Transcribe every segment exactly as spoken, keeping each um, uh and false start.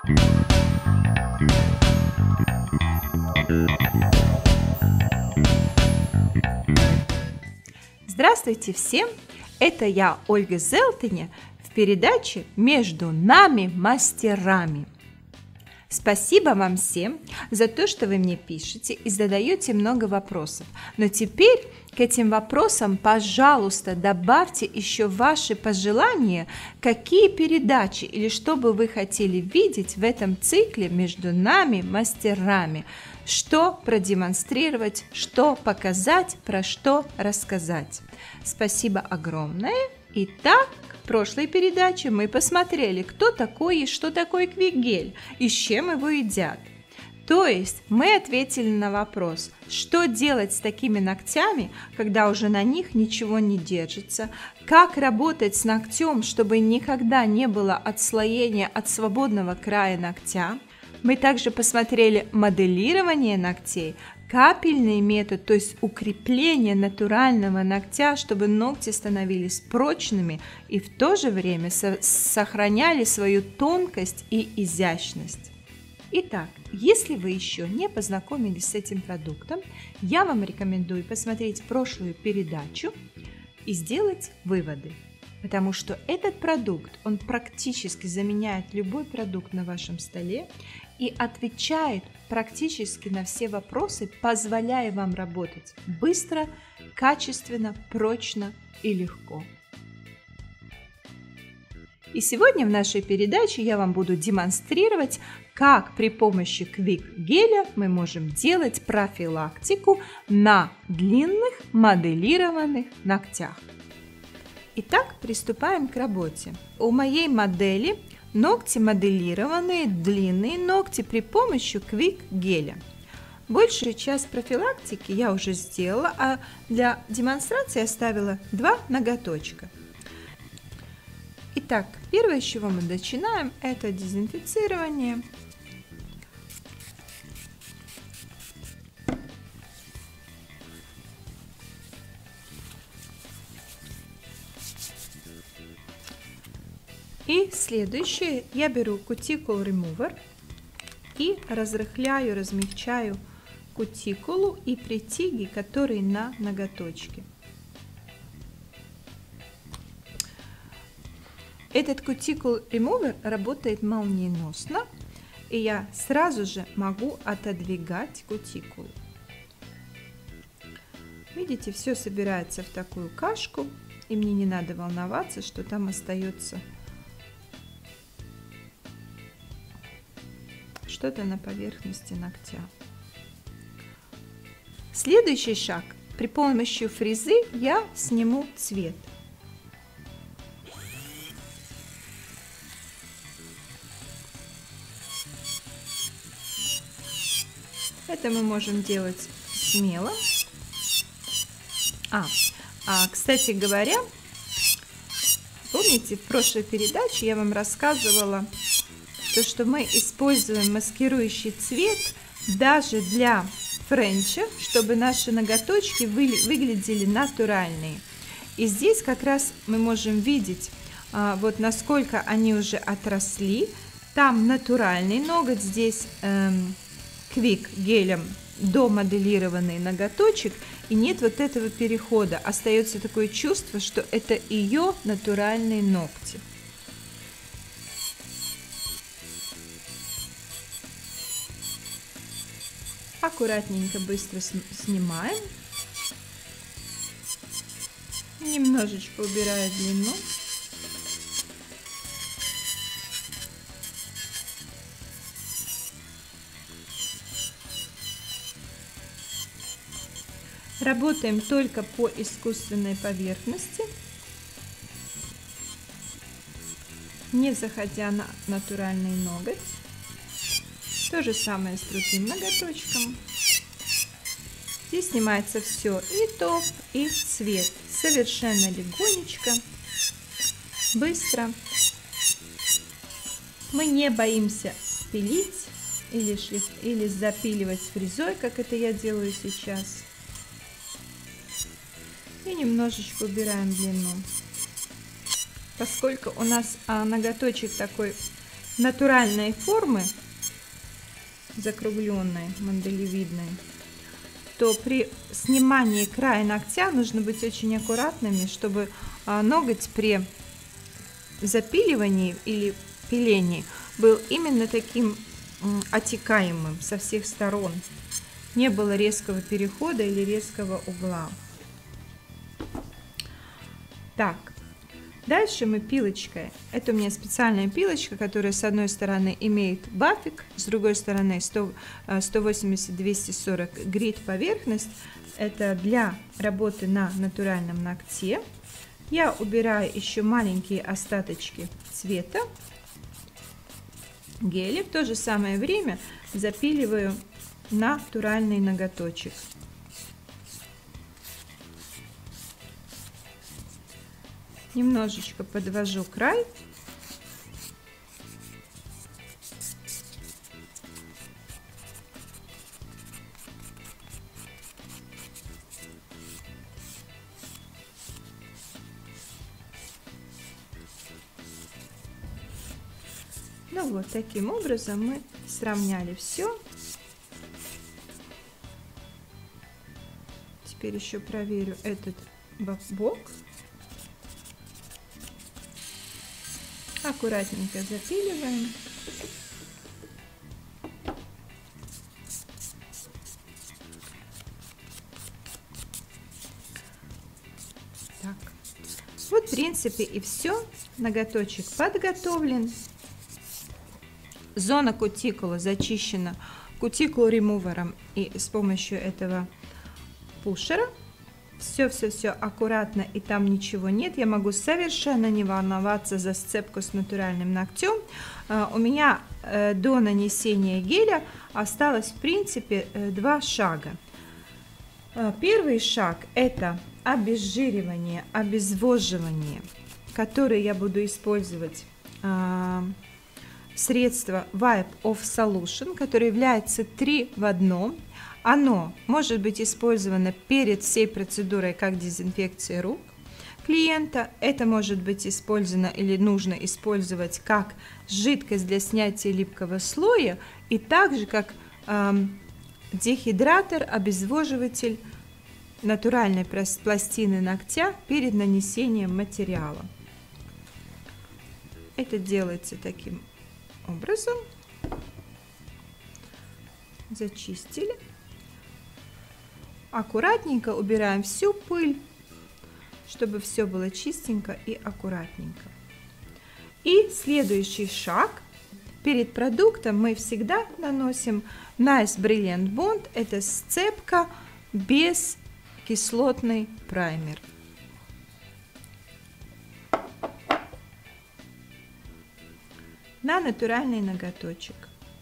Здравствуйте всем! Это я, Ольга Зелтыня, в передаче «Между нами мастерами». Спасибо вам всем за то, что вы мне пишете и задаете много вопросов. Но теперь к этим вопросам, пожалуйста, добавьте еще ваши пожелания, какие передачи или что бы вы хотели видеть в этом цикле «Между нами мастерами». Что продемонстрировать, что показать, про что рассказать. Спасибо огромное. Итак, в прошлой передаче мы посмотрели, кто такой и что такое квик-гель, и с чем его едят. То есть мы ответили на вопрос, что делать с такими ногтями, когда уже на них ничего не держится, как работать с ногтем, чтобы никогда не было отслоения от свободного края ногтя. Мы также посмотрели моделирование ногтей, капельный метод, то есть укрепление натурального ногтя, чтобы ногти становились прочными и в то же время со- сохраняли свою тонкость и изящность. Итак, если вы еще не познакомились с этим продуктом, я вам рекомендую посмотреть прошлую передачу и сделать выводы. Потому что этот продукт, он практически заменяет любой продукт на вашем столе и отвечает практически на все вопросы, позволяя вам работать быстро, качественно, прочно и легко. И сегодня в нашей передаче я вам буду демонстрировать, как при помощи квик-геля мы можем делать профилактику на длинных моделированных ногтях. Итак, приступаем к работе. У моей модели ногти моделированные, длинные ногти при помощи квик-геля. Большую часть профилактики я уже сделала, а для демонстрации оставила два ноготочка. Итак, первое, с чего мы начинаем, это дезинфицирование. И следующее, я беру Cuticle Remover и разрыхляю, размягчаю кутикулу и притяги, которые на ноготочке. Этот Cuticle Remover работает молниеносно, и я сразу же могу отодвигать кутикулу. Видите, все собирается в такую кашку, и мне не надо волноваться, что там остается что-то на поверхности ногтя. Следующий шаг. При помощи фрезы я сниму цвет. Это мы можем делать смело. А, а кстати говоря, помните, в прошлой передаче я вам рассказывала, то, что мы используем маскирующий цвет даже для френча, чтобы наши ноготочки выглядели натуральные. И здесь как раз мы можем видеть, а, вот насколько они уже отросли. Там натуральный ноготь, здесь эм, квик гелем домоделированный ноготочек, и нет вот этого перехода. Остается такое чувство, что это ее натуральные ногти. Аккуратненько, быстро снимаем. Немножечко убираю длину. Работаем только по искусственной поверхности, не заходя на натуральный ноготь. То же самое с другим ноготочком. Здесь снимается все, и топ, и цвет. Совершенно легонечко, быстро. Мы не боимся пилить или, шлиф, или запиливать фрезой, как это я делаю сейчас. И немножечко убираем длину. Поскольку у нас а, ноготочек такой натуральной формы, закругленной, манделевидной, то при снимании края ногтя нужно быть очень аккуратными, чтобы ноготь при запиливании или пилении был именно таким отекаемым со всех сторон. Не было резкого перехода или резкого угла. Так, дальше мы пилочкой. Это у меня специальная пилочка, которая с одной стороны имеет бафик, с другой стороны сто восемьдесят двести сорок грит поверхность. Это для работы на натуральном ногте. Я убираю еще маленькие остаточки цвета геля. В то же самое время запиливаю натуральный ноготочек. Немножечко подвожу край. Ну вот таким образом мы сравняли все. Теперь еще проверю этот бок. Аккуратненько запиливаем. Так. Вот в принципе и все. Ноготочек подготовлен. Зона кутикулы зачищена кутикул ремувером и с помощью этого пушера. Все-все-все аккуратно, и там ничего нет. Я могу совершенно не волноваться за сцепку с натуральным ногтем. У меня до нанесения геля осталось в принципе два шага. Первый шаг – это обезжиривание, обезвоживание, которое я буду использовать средство Wipe Off Solution, которое является три в одном. Оно может быть использовано перед всей процедурой как дезинфекция рук клиента. Это может быть использовано или нужно использовать как жидкость для снятия липкого слоя и также как э, дехидратор, обезвоживатель натуральной пластины ногтя перед нанесением материала. Это делается таким образом. Зачистили. Аккуратненько убираем всю пыль, чтобы все было чистенько и аккуратненько. И следующий шаг. Перед продуктом мы всегда наносим Nice Brilliant Bond. Это сцепка без кислотный праймер. На натуральный ноготочек.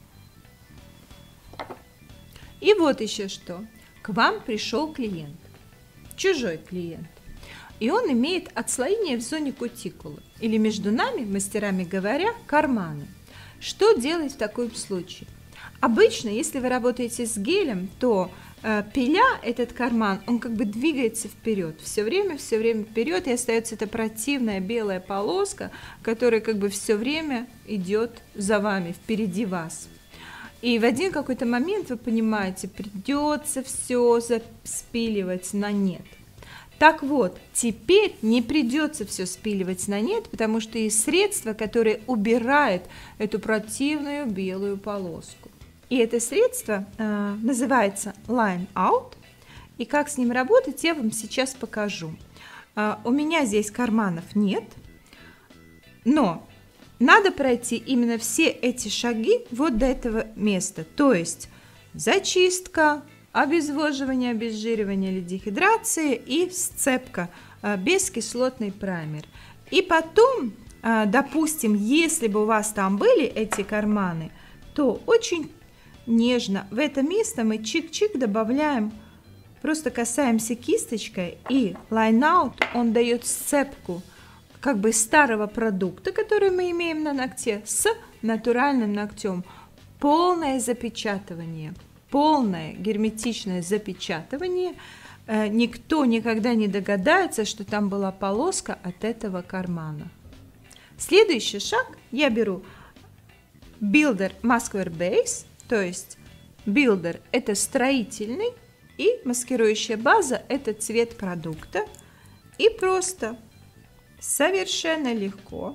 И вот еще что. К вам пришел клиент, чужой клиент, и он имеет отслоение в зоне кутикулы, или между нами, мастерами говоря, карманы. Что делать в таком случае? Обычно, если вы работаете с гелем, то э, пиля этот карман, он как бы двигается вперед, все время, все время вперед, и остается эта противная белая полоска, которая как бы все время идет за вами, впереди вас. И в один какой-то момент вы понимаете, придется все спиливать на нет. Так вот, теперь не придется все спиливать на нет, потому что есть средство, которое убирает эту противную белую полоску. И это средство э, называется Line Out. И как с ним работать, я вам сейчас покажу. Э, у меня здесь карманов нет, но надо пройти именно все эти шаги вот до этого места. То есть зачистка, обезвоживание, обезжиривание или дехидрация и сцепка, бескислотный праймер. И потом, допустим, если бы у вас там были эти карманы, то очень нежно в это место мы чик-чик добавляем, просто касаемся кисточкой, и Line Out, он дает сцепку как бы старого продукта, который мы имеем на ногте, с натуральным ногтем. Полное запечатывание, полное герметичное запечатывание. Э, никто никогда не догадается, что там была полоска от этого кармана. Следующий шаг. Я беру Builder Maskware Base, то есть Builder – это строительный, и маскирующая база – это цвет продукта. И просто совершенно легко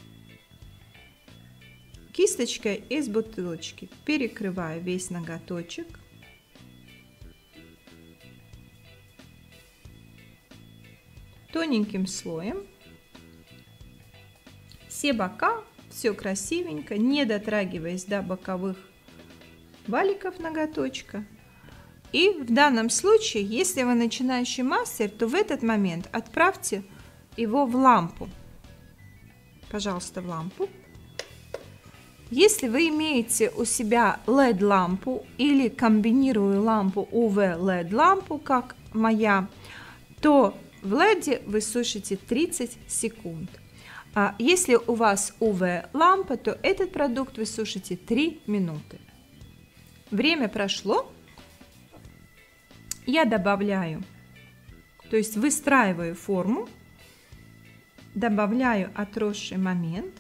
кисточкой из бутылочки перекрываю весь ноготочек. Тоненьким слоем. Все бока, все красивенько, не дотрагиваясь до боковых валиков ноготочка. И в данном случае, если вы начинающий мастер, то в этот момент отправьте его в лампу. Пожалуйста, в лампу. Если вы имеете у себя эл и ди-лампу или комбинирую лампу ю ви-эл и ди-лампу, как моя, то в эл и ди вы сушите тридцать секунд. А если у вас ю ви-лампа, то этот продукт вы сушите три минуты. Время прошло. Я добавляю, то есть выстраиваю форму, добавляю отросший момент.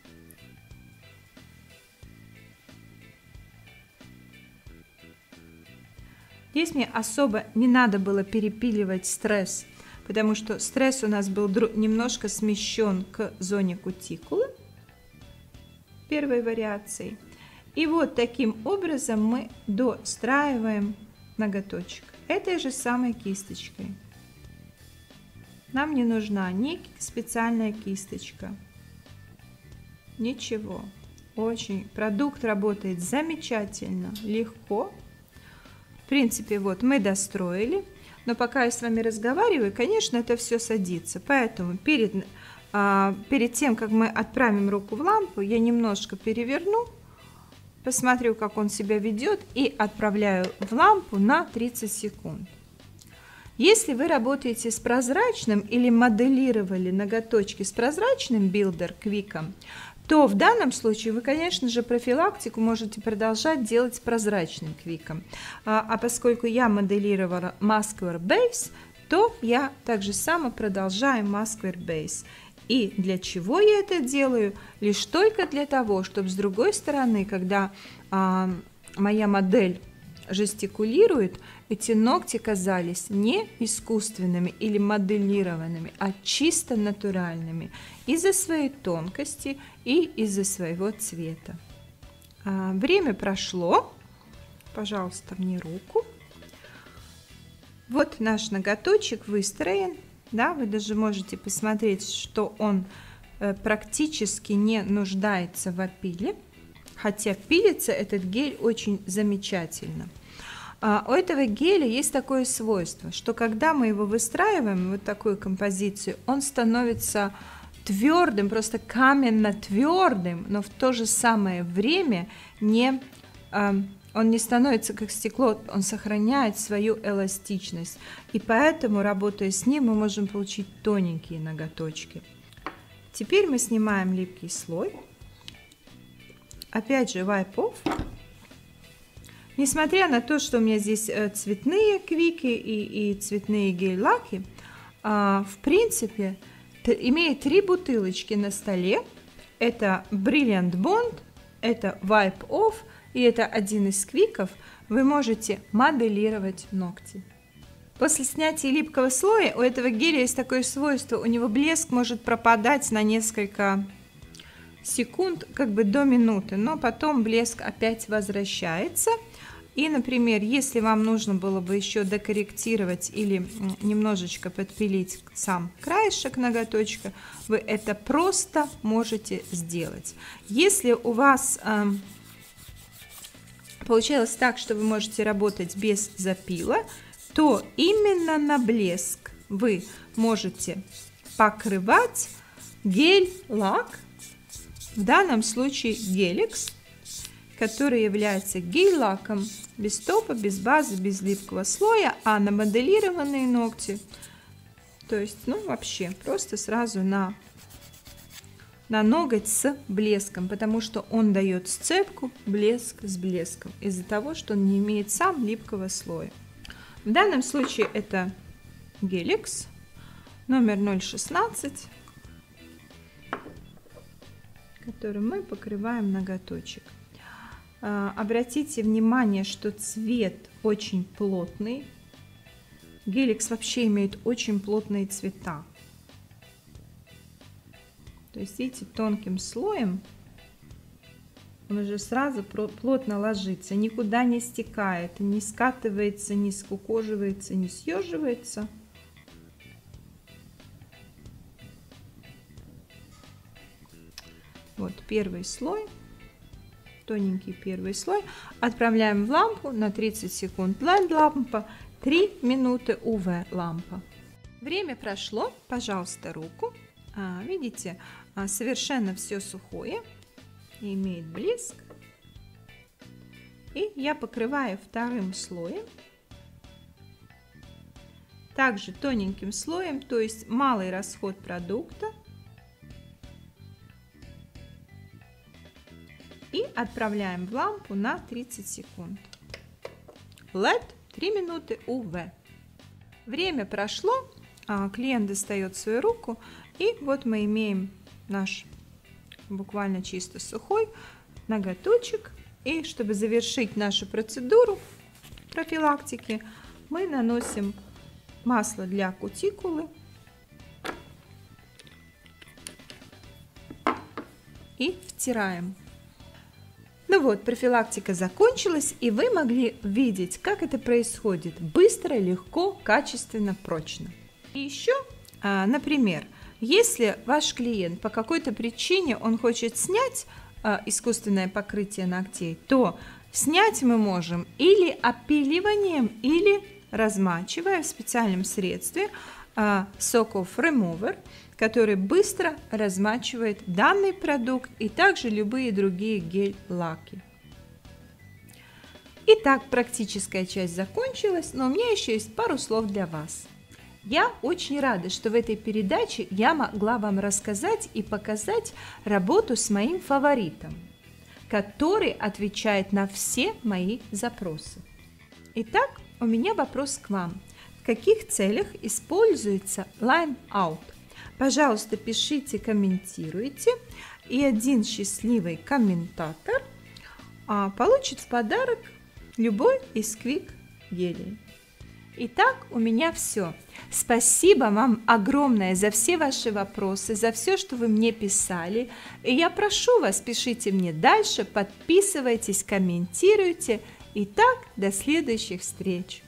Здесь мне особо не надо было перепиливать стресс, потому что стресс у нас был немножко смещен к зоне кутикулы первой вариации. И вот таким образом мы достраиваем ноготочек этой же самой кисточкой. Нам не нужна ни специальная кисточка, ничего. Очень продукт работает замечательно, легко. В принципе, вот мы достроили, но пока я с вами разговариваю, конечно, это все садится. Поэтому перед, а, перед тем, как мы отправим руку в лампу, я немножко переверну, посмотрю, как он себя ведет, и отправляю в лампу на тридцать секунд. Если вы работаете с прозрачным или моделировали ноготочки с прозрачным Builder Quick, то в данном случае вы, конечно же, профилактику можете продолжать делать с прозрачным квиком. А, а поскольку я моделировала Maskware Base, то я также само продолжаю Maskware Base. И для чего я это делаю? Лишь только для того, чтобы с другой стороны, когда а, моя модель жестикулирует, эти ногти казались не искусственными или моделированными, а чисто натуральными из-за своей тонкости и из-за своего цвета. А, время прошло. Пожалуйста, мне руку. Вот наш ноготочек выстроен. Да, вы даже можете посмотреть, что он э, практически не нуждается в опиле, хотя пилится этот гель очень замечательно. А у этого геля есть такое свойство, что когда мы его выстраиваем, вот такую композицию, он становится твердым, просто каменно твердым, но в то же самое время не... Э, он не становится как стекло, он сохраняет свою эластичность. И поэтому, работая с ним, мы можем получить тоненькие ноготочки. Теперь мы снимаем липкий слой. Опять же, wipe off. Несмотря на то, что у меня здесь цветные квики и, и цветные гель-лаки, в принципе, имея три бутылочки на столе, это Brilliant Bond, это wipe off, и это один из квиков, вы можете моделировать ногти. После снятия липкого слоя у этого геля есть такое свойство, у него блеск может пропадать на несколько секунд, как бы до минуты, но потом блеск опять возвращается. И, например, если вам нужно было бы еще докорректировать или немножечко подпилить сам краешек ноготочка, вы это просто можете сделать. Если у вас... Э, Получилось так, что вы можете работать без запила, то именно на блеск вы можете покрывать гель-лак, в данном случае Геликс, который является гель-лаком без топа, без базы, без липкого слоя, а на моделированные ногти, то есть, ну, вообще, просто сразу на... на ноготь с блеском, потому что он дает сцепку блеск с блеском из-за того, что он не имеет сам липкого слоя. В данном случае это Геликс номер ноль шестнадцать, которым мы покрываем ноготочек. Обратите внимание, что цвет очень плотный. Геликс вообще имеет очень плотные цвета. То есть, видите, тонким слоем он уже сразу плотно ложится, никуда не стекает, не скатывается, не скукоживается, не съеживается. Вот первый слой, тоненький первый слой. Отправляем в лампу на тридцать секунд. Ленд лампа, три минуты ю ви лампа. Время прошло, пожалуйста, руку. А, видите, а, совершенно все сухое, имеет блеск. И я покрываю вторым слоем. Также тоненьким слоем, то есть малый расход продукта. И отправляем в лампу на тридцать секунд. лед три минуты ю ви. Время прошло, клиент достает свою руку, и вот мы имеем наш буквально чисто сухой ноготочек. И чтобы завершить нашу процедуру профилактики, мы наносим масло для кутикулы и втираем. Ну вот, профилактика закончилась, и вы могли видеть, как это происходит быстро, легко, качественно, прочно. И еще, например, если ваш клиент по какой-то причине он хочет снять искусственное покрытие ногтей, то снять мы можем или опиливанием, или размачивая в специальном средстве Soak-Off Remover, который быстро размачивает данный продукт и также любые другие гель-лаки. Итак, практическая часть закончилась, но у меня еще есть пару слов для вас. Я очень рада, что в этой передаче я могла вам рассказать и показать работу с моим фаворитом, который отвечает на все мои запросы. Итак, у меня вопрос к вам. В каких целях используется Line Out? Пожалуйста, пишите, комментируйте, и один счастливый комментатор а, получит в подарок любой из Quick гелей. Итак, у меня все. Спасибо вам огромное за все ваши вопросы, за все, что вы мне писали. И я прошу вас, пишите мне дальше, подписывайтесь, комментируйте. Итак, до следующих встреч.